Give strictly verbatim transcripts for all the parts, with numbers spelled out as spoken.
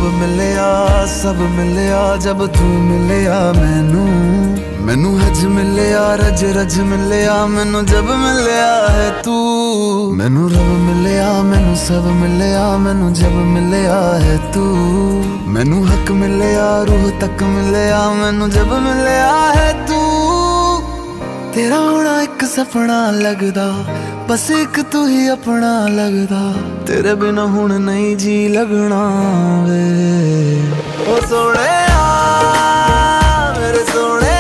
मिलया सब मिलया जब तू मिलया मैनू मैनू हज मिलया रज रज मिलया मैनू जब मिलया है तू मैनू रब मिलया मैनू सब मिलया मैनू जब मिलया है तू मैनू हक मिलया रूह तक मिलया मैनू जब मिलया है तू तेरा होना एक सपना लगदा बस एक तू ही अपना लगदा तेरे बिना हुण नहीं जी लगना वे ओ सोने मेरे सोने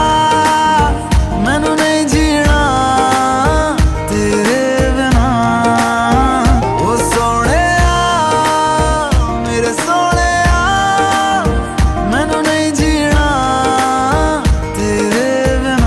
मैनू नहीं जीना तेरे बिना ओ सोने मेरे सोने मैनू नहीं जीना तेरे बिना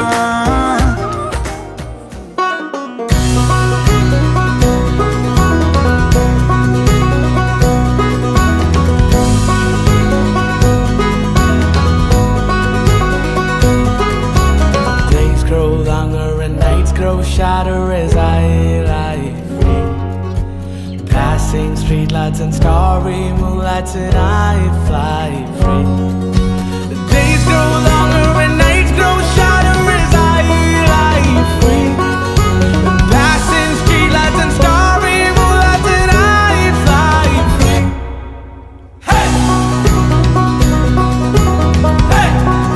Shatter as I lie free. Passing streetlights and starry moonlights and I fly free. The days grow longer and nights grow shorter as I lie free. Passing streetlights and starry moonlights and I fly free. Hey! Hey!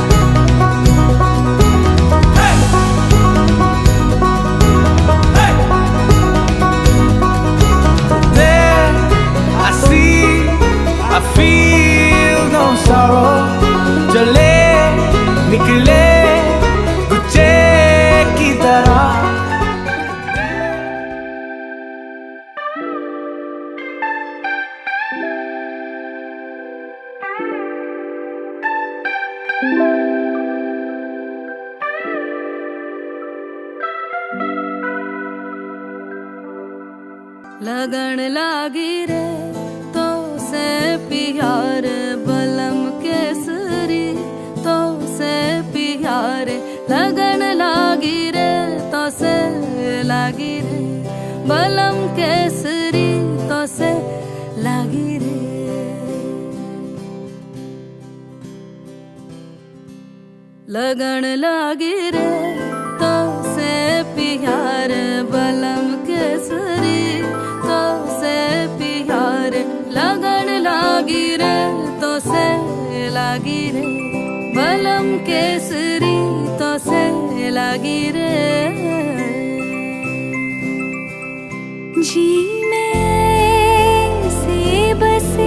I feel no sorrow जले निकले गुच्छे की तरह लगन लागी रे तो से प्यार बलम केसरी तो से प्यार लगन लागी रे तो से लागी रे बलम केसरी तो से लागी रे लगन लागी रे तो से प्यार बलम केसरी तो से प्यार लगन लागी रे तो से लागी रे बलम केसरी तो से लागी रे जी में से बसे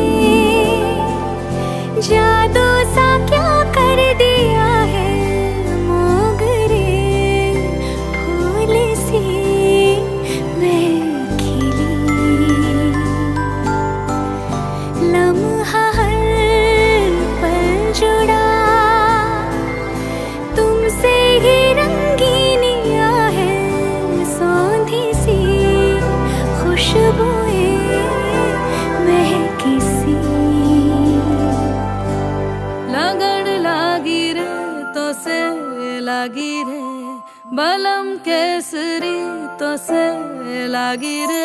जादू सा क्या कर दिया है मोगरे फूल से मैं खिली लम्हा हर पल जुड़ा तुमसे ही रंगीनिया है सौंधी सी खुशबुएं महकी सी लगन लागी रे तो से लागी रे बलम केसरी तो से लागी रे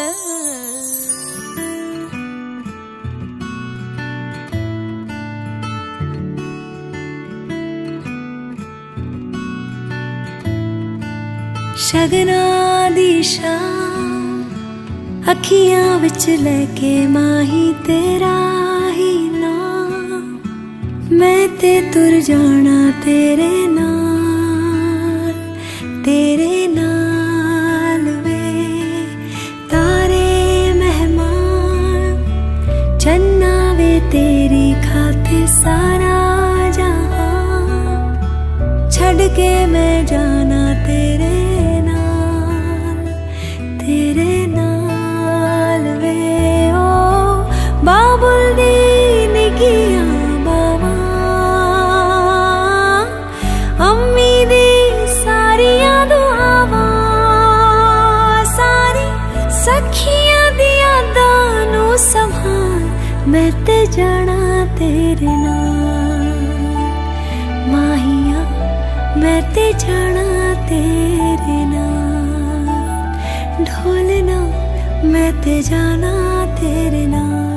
शगना दी शाम अखियां विच लेके माही तेरा ही नाम मैं ते तुर जाना तेरे नाल तेरे नाल वे तारे मेहमान चन्ना वे तेरी खातिर सारा जहां छड़ के मैं जाना तेरे तेरे नाल वे ओ बाबुल दी निगियां बाबा अम्मी दी सारियां दुआवां सारी सखियां दी यादां नू संभाल मैं ते जाना तेरे नाल माहिया मैं ते जाना तेरे नाल ढोलना मैं ते जाना तेरे नाल